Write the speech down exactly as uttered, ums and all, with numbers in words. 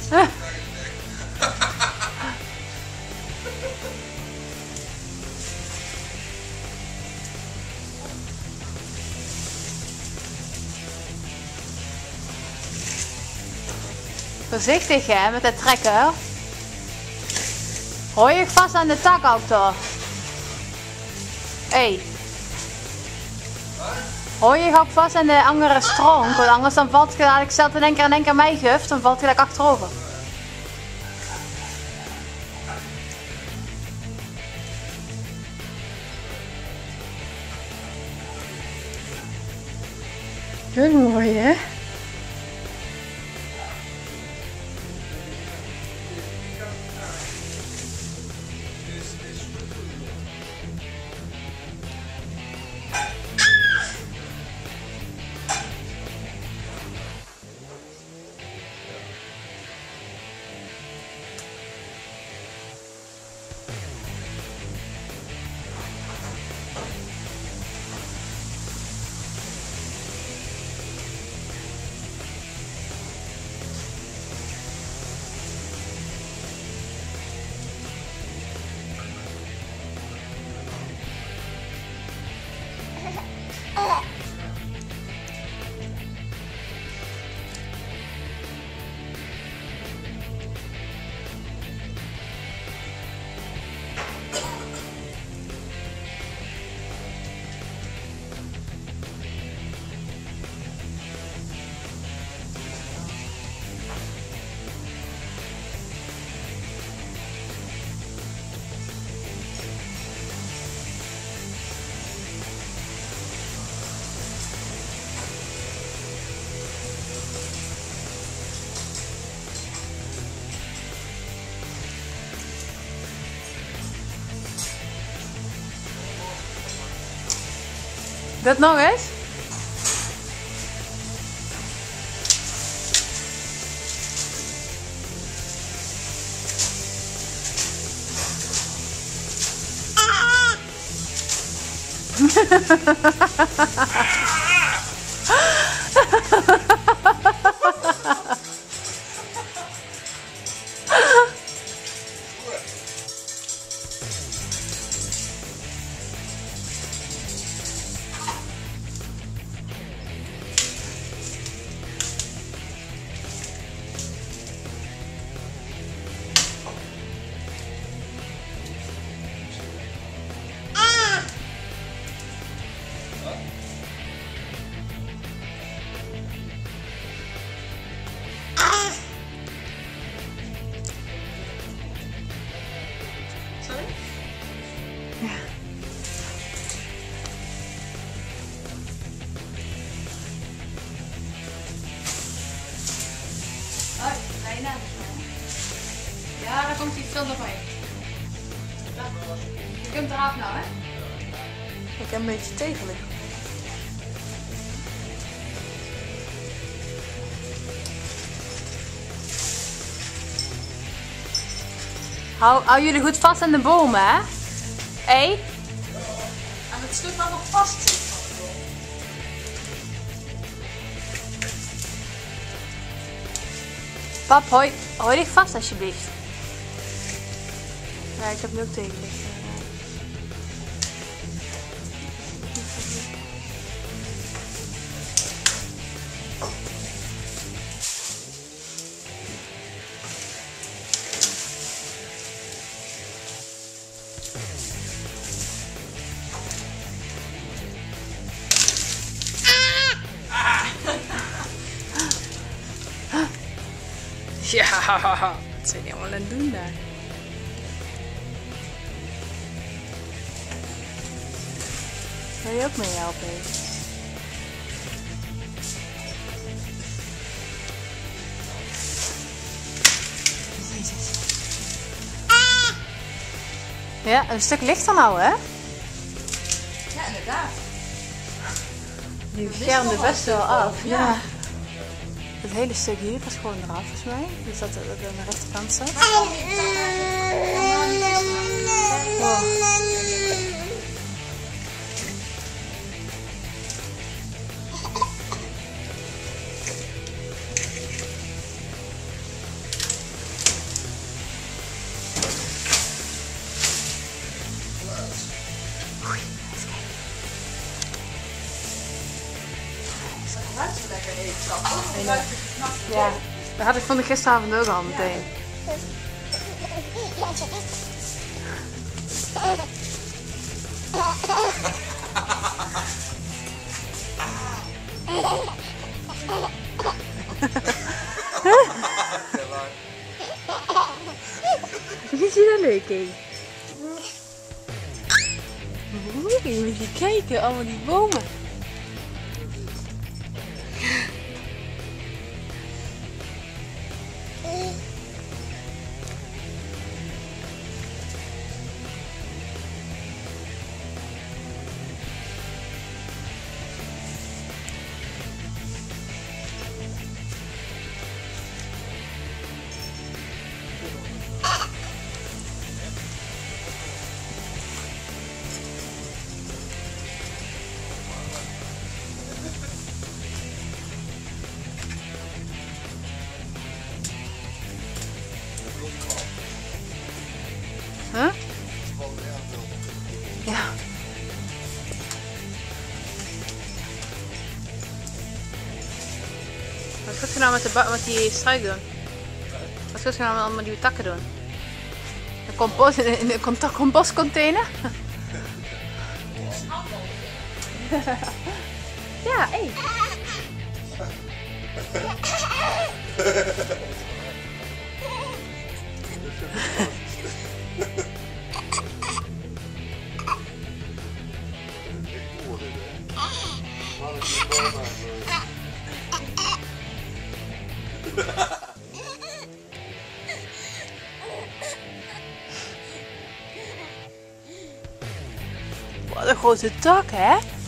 Voorzichtig hè, met het trekken. Hou je vast aan de tak ook toch? Hé. Hey. Hou je ook vast aan de andere stronk, want anders dan valt je dadelijk zelf in één keer in één keer mij guft, dan valt je gelijk achterover. Heel mooi hè? Dat nog eens? Ja, daar komt iets zonder mee. Je kunt eraf nou, hè? Ik heb een beetje tegelen. Hou, hou jullie goed vast aan de bomen, hè? Hé? Hey? En het stuk wat nog vast zit. Pap, hou, hou dich vast alsjeblieft. Ja, ik heb nu ook tegelen. Ja, wat zijn die allemaal aan het doen daar? Wil je ook mee helpen? Ja, een stuk lichter nou, hè? Ja, inderdaad. Die schermde best wel af. Ja. Het hele stuk hier is gewoon eraf, volgens mij. Dus dat het aan de rechterkant staat. Wow. Ja, dat had ik van de gisteravond ook al meteen. Vind je dat leuk, hé? Oeh, je moet je kijken, allemaal die bomen. Huh? Ja. Wat gaat je nou met, de met die struik doen? Wat gaat je nou met allemaal die takken doen? Een compost in de compostcontainer? Ja, hé. Hey. Wat een grote tak, hè?